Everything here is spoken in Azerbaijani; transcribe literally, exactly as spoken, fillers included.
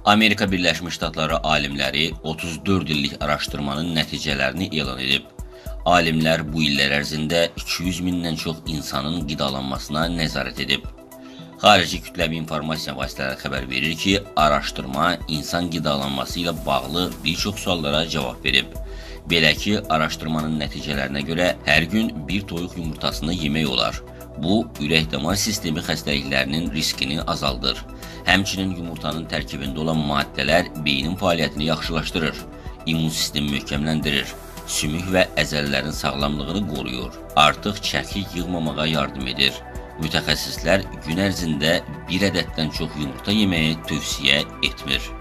Amerika Birləşmiş Ştatları alimləri otuz dörd illik araşdırmanın nəticələrini elan edib. Alimlər bu illər ərzində iki yüz mindən çox insanın qidalanmasına nəzarət edib. Xarici kütləvi informasiya vasitələri xəbər verir ki, araşdırma insan qidalanması ilə bağlı bir çox suallara cavab verib. Belə ki, araşdırmanın nəticələrinə görə hər gün bir toyuq yumurtasını yemək olar. Bu, ürək-damar sistemi xəstəliklərinin riskini azaldır. Həmçinin yumurtanın tərkibində olan maddələr beynin fəaliyyətini yaxşılaşdırır, immun sistemi möhkəmləndirir, sümük və əzələlərin sağlamlığını qoruyur, artıq çəki yığmamağa yardım edir. Mütəxəssislər gün ərzində bir ədəddən çox yumurta yeməyi tövsiyə etmir.